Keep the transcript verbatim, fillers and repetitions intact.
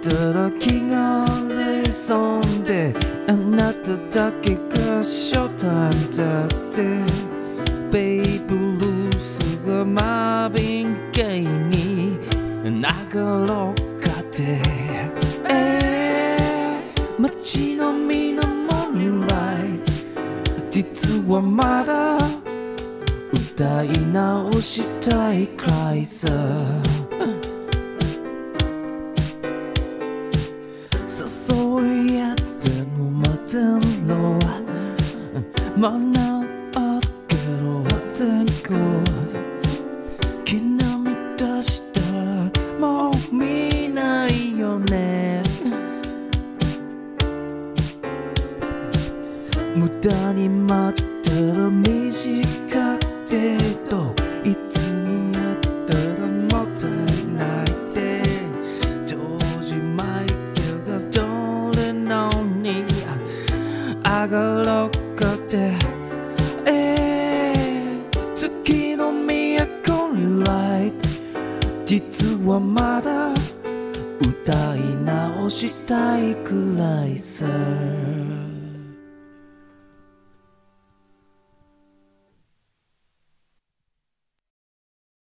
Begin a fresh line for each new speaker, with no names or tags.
たら気がれそうであなただけがショータイムだってベイブルースがマービン・ゲイに流ろうかって街の水面ライト実はまだ歌い直したいくらいさ誘いやつでもまたろまなあけろ天候気なみ出したもう見ないよね無駄に待ったら短くてといつになったらもったいないでジョージ・マイケルがどれのに上がろうかってえー、月の都にライト実はまだ歌い直したいくらいさ